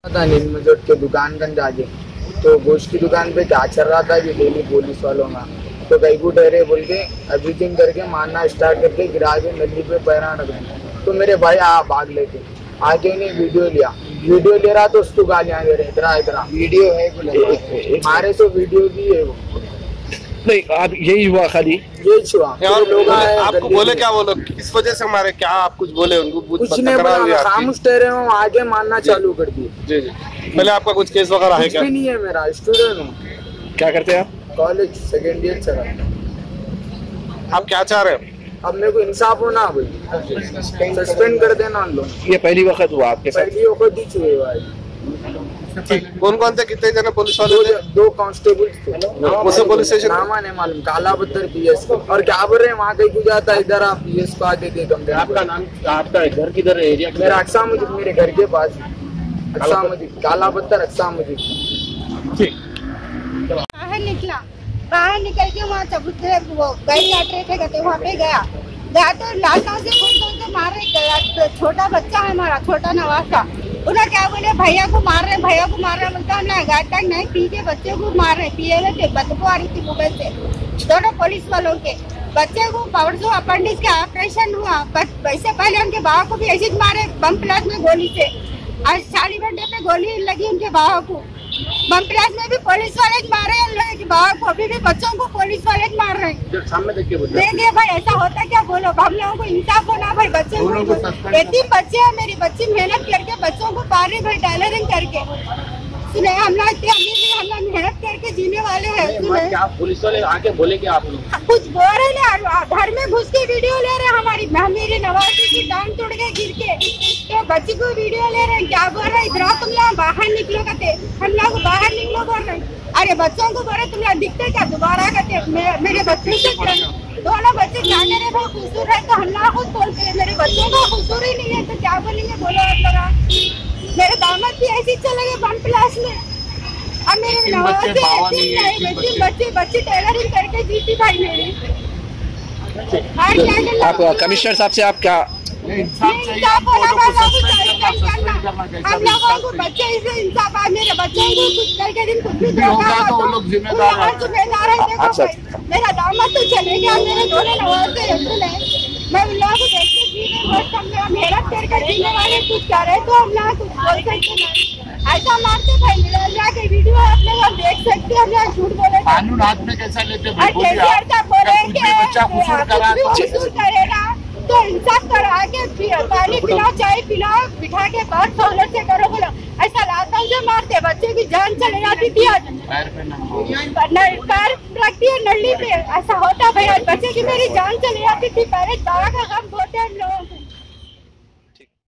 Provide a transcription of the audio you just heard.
था नीलमजोट के दुकान गंज आगे, तो गोश्त की दुकान पे क्या चल रहा था कि डेली पुलिस वालों का तो कहीं को ठहरे बोल के एवरीथिंग करके मारना स्टार्ट करके गिरा के नदी पे पैरा रख दिया। तो मेरे भाई भाग लेके आगे ने वीडियो ले रहा तो उसको गालियां दे रहे इतना वीडियो है हमारे तो वीडियो भी है वो। नहीं आप यही हुआ खाली ये छुआ और लोग आपको बोले क्या वो लोग किस वजह से हमारे क्या आप कुछ बोले उनको? कुछ नहीं बोला, खामोश ठहरे हो, आगे मारना चालू कर दिए। जी जी। पहले आपका कुछ केस वगैरह है क्या? कुछ भी नहीं है, मेरा स्टूडेंट हूँ। क्या करते हैं आप? कॉलेज सेकेंड ईयर चल रहा। आप क्या चाह रहे हैं? अब मेरे को इंसाफ होना भाई, सस्पेंड कर देना उन लोग। ये पहली वक्त हुआ आपके साथ? पहली वक्त ही छुए भाई। कौन कौन थे, कितने जने पुलिस वाले थे? दो कांस्टेबल थे। उसे पुलिस स्टेशन नाम नहीं मालूम, काला पत्थर पीएस। और क्या बोल रहे हैं वहाँ कहीं को जाता है, इधर आप पीएस को आके दे कम। आपका नाम, आपका घर किधर है, एरिया मेरा अक्सा मुझे, मेरे घर के पास अक्सा मुझे, काला पत्थर अक्सा मुझे। बाहर निकल के वहाँ चबूतरे वो गाड़ी काट रहे थे, कहते वहाँ पे गया तो लाशों से खोल मार रहे गया। तो छोटा बच्चा है हमारा, छोटा नवासा, उन्हें क्या बोले भैया को मार रहे बोलता है ना, गाड़ी तक नहीं पी के बच्चे को मार रहे, पिए हुए थे, बदबू आ रही थी मोबाइल से दोनों पुलिस वालों के। बच्चे को परसों अपेंडिक्स का ऑपरेशन हुआ, वैसे पहले उनके बाबा को भी ऐसे मारे बम प्लास में गोली से। आज 40 घंटे पे गोली लगी उनके बाबा को, बम प्लास में भी पुलिस वाले मारे उन लोगों के बाबा को, अभी भी बच्चों को पुलिस वाले मार रहे हैं। सामने देखिए भाई ऐसा होता क्या, बोलो हम लोगों को इंसाफ होना भाई। बच्चे यतीम बच्चे हैं, मेरी बच्ची मेहनत करके बच्चों को पाल रही भाई, टेलरिंग करके। सुने हम लोग इतने अमीर नहीं, हम लोग मेहनत करके जीने वाले हैं। क्या पुलिस वाले आके बोले कि आप कुछ बोल रहे, घर में घुस के वीडियो ले रहे हमारी, मेरी नवाजी की टांग तोड़ के गिर के, तो बच्ची को वीडियो ले रहे हैं। क्या बोल रहे इधर तुम लोग बाहर निकलो कहते, हम लोग बाहर निकलो बोल रहे। अरे बच्चों को बोले तुम लोग दिखते क्या, दोबारा कहते मेरे बच्चों से दोनों बच्चे क्या करे भाई, कसूर है तो हम लोग खुद बोलते हैं, मेरे बच्चों का कसूर ही नहीं है तो क्या बोलेंगे बोलो आप लोग। मेरे दामाद भी ऐसे चले गए वन प्लस में, और मेरे बच्चे टेलरिंग करके जीती भाई मेरी। आप कमिश्नर साहब से आप क्या हम लोगों को बच्चे इसे इंसाफ, मेरे बच्चों को कुछ करके दिन कुछ भी जिम्मेदार है। मेरा दामाद तो चले गया, मेरे दोनों नवाज मैं उन लोगों को देखते जीने मेहनत करके जीने वाले कुछ कर रहे तो हम लोग कुछ बोल सकते नहीं। ऐसा मारते भाई मिला के वीडियो आप लोग हम देख सकते हैं, हम लोग झूठ बोले कानून हाथ में कैसा लेते भाई? बच्चा कसूर करेगा तो इंसाफ करा के पानी पिलाओ, चाय पिलाओ, बिठा के बात सहूलत से करो। बोलो ऐसा लाता से मारते, बच्चे की जान चले जाती थी, आज पैर रखती है नली पे, ऐसा होता भाई। बच्चे की मेरी जान चली जाती थी, पहले दवा का काम होते हैं लोग।